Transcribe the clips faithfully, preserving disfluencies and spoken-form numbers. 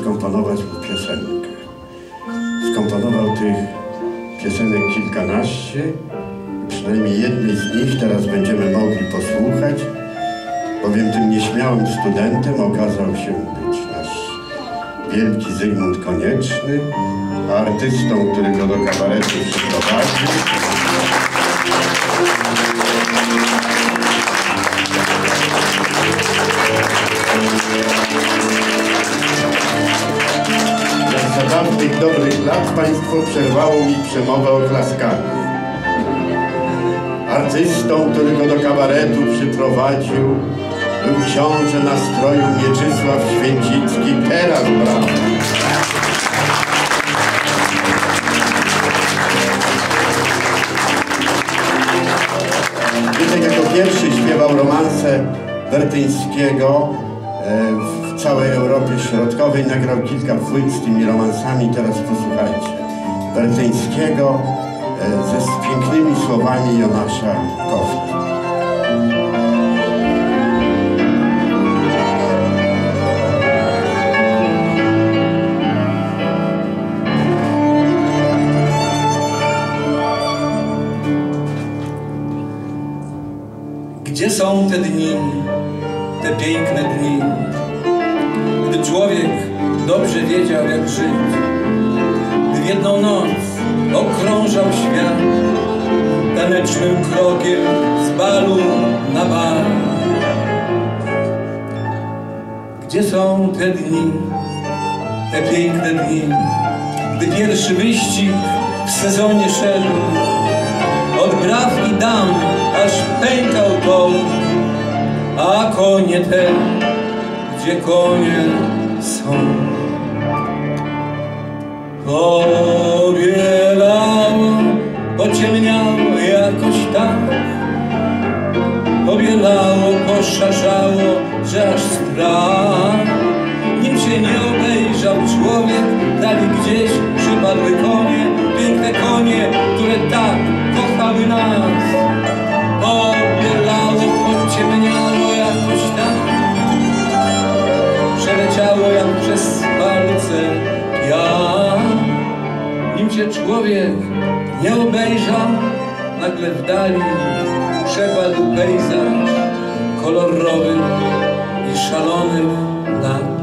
skomponować mu piosenkę. Skomponował tych piosenek kilkanaście. Przynajmniej jednej z nich teraz będziemy mogli posłuchać, bowiem tym nieśmiałym studentem okazał się być nasz wielki Zygmunt Konieczny, a artystą, który go do kabaretu przyprowadził, jak za dawnych dobrych lat państwo przerwało mi przemowę oklaskami. Artystą, który go do kabaretu przyprowadził, był książę nastroju Mieczysław Święcicki. Teraz brawo! Wydek jako pierwszy śpiewał romanse Wertyńskiego w całej Europie Środkowej. Nagrał kilka płyt z tymi romansami. Teraz posłuchajcie. Wertyńskiego ze z pięknymi słowami Jonasza Kofty. Gdzie są te dni, te piękne dni, gdy człowiek dobrze wiedział, jak żyć, gdy w jedną noc okrążał świat tanecznym krokiem z balu na bal? Gdzie są te dni, te piękne dni, gdy pierwszy wyścig w sezonie szedł od braw i dam, aż pękał tor, a konie te, gdzie konie są? Pobielało, pociemniało jakoś tak, pobielało, poszarzało, że aż strach. Nim się nie obejrzał człowiek, dali gdzieś przypadły konie, piękne konie, które tak kochały nas. Pobielało, pociemniało jakoś tak, przeleciało jak przez palce piach. Nim się człowiek nie obejrzał, nagle w dali przepadł pejzaż kolorowych i szalonych lat.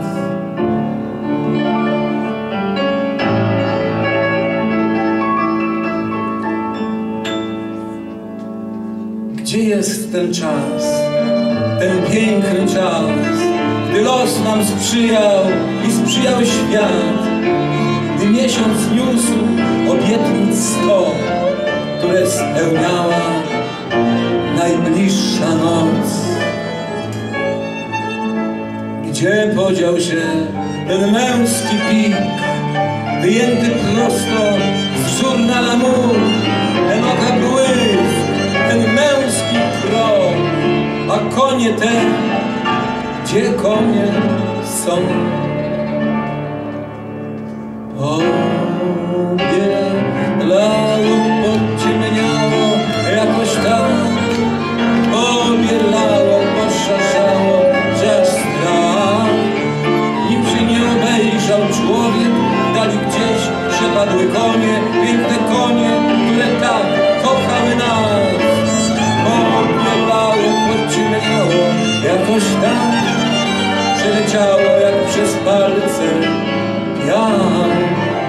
Gdzie jest ten czas, ten piękny czas, gdy los nam sprzyjał i sprzyjał świat, gdy miesiąc niósł obietnic sto, które spełniała najbliższa noc? Gdzie podział się ten męski pik, wyjęty prosto z wzór na mur, ten oka błysk, ten męski krok, a konie te, gdzie konie są? Pobielało, pociemniało jakoś tak, pobielało, poszarzało, że aż strach. Nim się nie obejrzał człowiek, dali gdzieś przepadły konie, piękne konie, które tak kochały nas. Pobielało, pociemniało jakoś tak, przeleciało jak przez palce piach.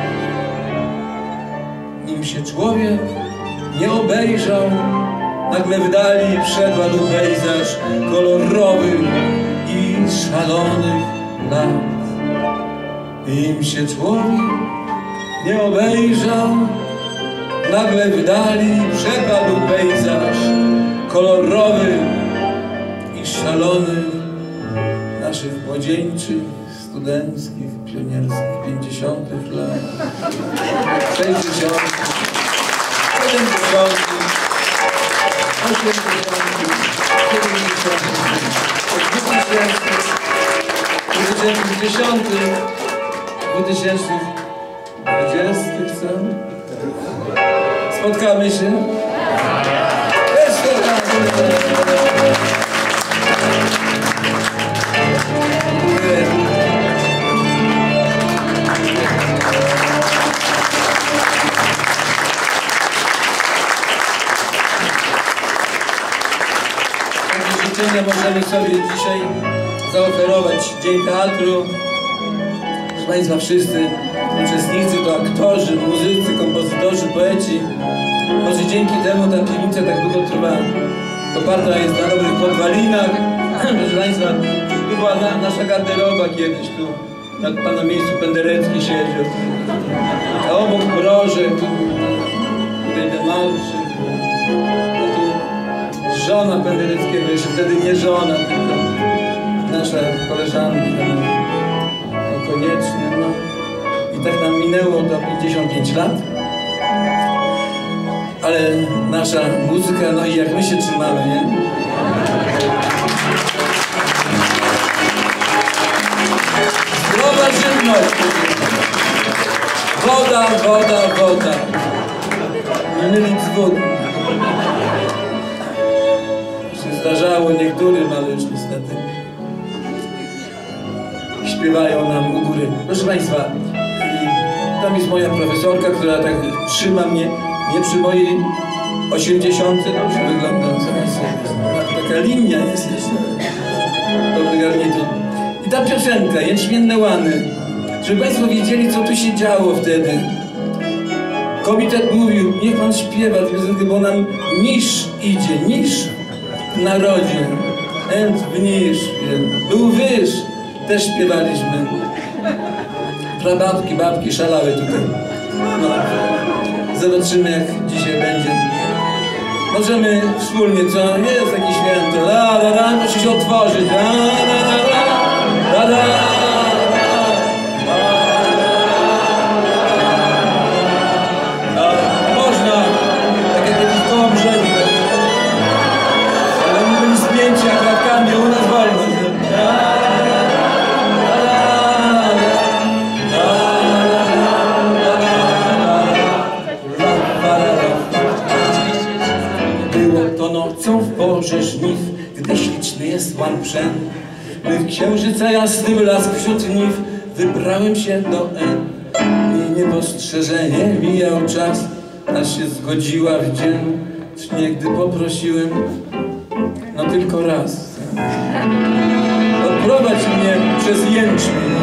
Nim się człowiek nie obejrzał, nagle w dali przepadł pejzaż kolorowych i szalonych lat. Im się człowiek nie obejrzał, nagle w dali przepadł pejzaż kolorowych i szalonych naszych młodzieńczych, studenckich, pionierskich, pięćdziesiątych lat, sześćdziesiątych, siedemdziesiątych, osiemdziesiątych, siedemdziesiątych, dwutysięcznych, dwutysięcznych, dwutysięcznych, dwudziestych, co? Spotkamy się? Jeszcze raz! chcemy sobie dzisiaj zaoferować Dzień Teatru. Proszę Państwa, wszyscy uczestnicy to aktorzy, muzycy, kompozytorzy, poeci. Może dzięki temu ta piwnica tak długo trwa. Oparta jest na dobrych podwalinach. Proszę Państwa, tu była na, nasza garderoba kiedyś, tu nad Pana miejscu Penderecki siedział. A obok Brożek, tu, tutaj Demarczyk. A tu żona Pendereckiego, jeszcze wtedy nie żona, tylko nasza koleżanka. No, koniecznie, no. I tak nam minęło to pięćdziesiąt pięć lat. Ale nasza muzyka, no i jak my się trzymamy, nie? Zdrowa żywność. Woda, woda, woda. Nie mylić z wodą. Się zdarzało niektórym, ale już niestety śpiewają nam u góry. Proszę Państwa, tam jest moja profesorka, która tak trzyma mnie, nie przy mojej osiemdziesiątce, dobrze wyglądam, taka linia jest jeszcze, dobry garnitur. I ta piosenka, Jęczmienne Łany, żeby Państwo wiedzieli, co tu się działo wtedy. Komitet mówił, niech Pan śpiewa tę piosenkę, bo nam niż idzie, niż w narodzie. End w niż, był wyż, też śpiewaliśmy. Prababki, babki szalały tutaj. No. Zobaczymy, jak dzisiaj będzie. Możemy wspólnie, co? Jest takie święto. La, la, la, musi się otworzyć. La, la, la, la, la, la, la. Można, tak jak jakiś koło brzegu. Ale my byli spięci jak kawkami, u nas wolno. Nocą w porze żniw, gdy śliczny jest łan przęd, by księżyca jasny blask wśród niw, wybrałem się do N. I niepostrzeżenie mijał czas, aż się zgodziła w dzień, nie gdy poprosiłem, no tylko raz. Odprowadź mnie przez jęczmień.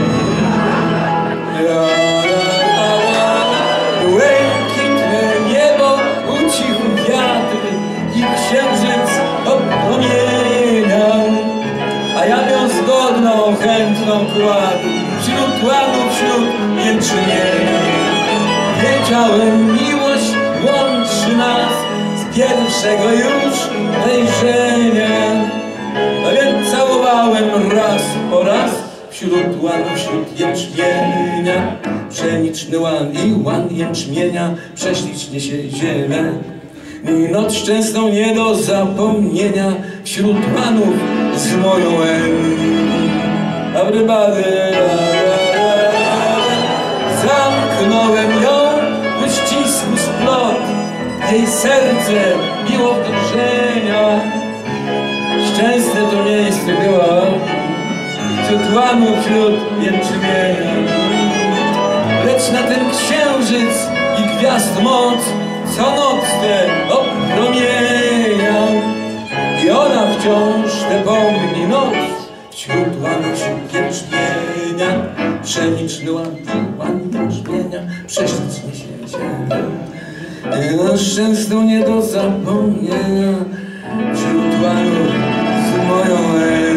Błękitne niebo, ucichł wiatr i księżyc opłomieniał, a ja ją zgodną, chętną kładł wśród łanów, wśród jęczmieni. Wiedziałem, miłość łączy nas z pierwszego już wejrzenia, a więc całowałem raz po raz wśród łanów, wśród jęczmienia. Pszeniczny łan i łan jęczmienia, prześlicznie się ziemia. I noc szczęsną nie do zapomnienia wśród łanów z moją en. Everybody, zamknąłem ją u ścisku splot, jej serce biło w drżenia. Szczęsne to miejsce było wśród łanów, wśród jęczmienia. Lecz na ten księżyc i gwiazd moc co noc te opłomienia, i ona wciąż te pomni noc wśród łanów, wśród jęczmienia. Pszeniczny łan i łan jęczmienia, prześlicznie się ziemia. I no szczęsną nie do zapomnienia wśród łanów z moją